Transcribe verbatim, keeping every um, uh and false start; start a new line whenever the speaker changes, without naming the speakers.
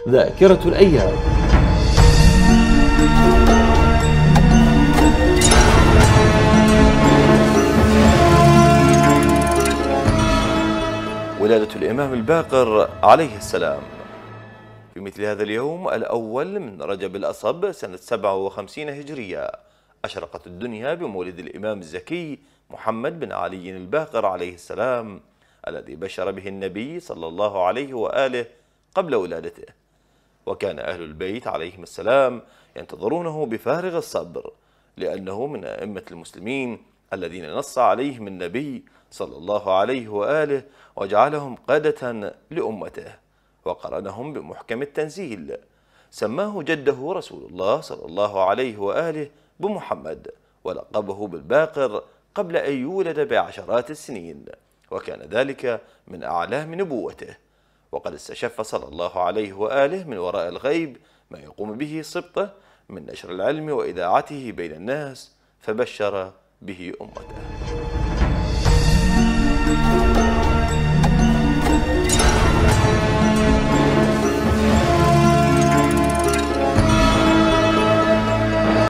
ذاكرة الأيام. ولادة الإمام الباقر عليه السلام في مثل هذا اليوم الأول من رجب الأصب سنة سبعة وخمسين هجرية أشرقت الدنيا بمولد الإمام الزكي محمد بن علي الباقر عليه السلام، الذي بشر به النبي صلى الله عليه وآله قبل ولادته. وكان أهل البيت عليهم السلام ينتظرونه بفارغ الصبر، لأنه من أئمة المسلمين الذين نص عليهم النبي صلى الله عليه وآله وجعلهم قادة لأمته، وقرنهم بمحكم التنزيل. سماه جده رسول الله صلى الله عليه وآله بمحمد، ولقبه بالباقر قبل أن يولد بعشرات السنين، وكان ذلك من أعلام نبوته. وقد استشف صلى الله عليه وآله من وراء الغيب ما يقوم به سبطه من نشر العلم وإذاعته بين الناس، فبشر به أمته.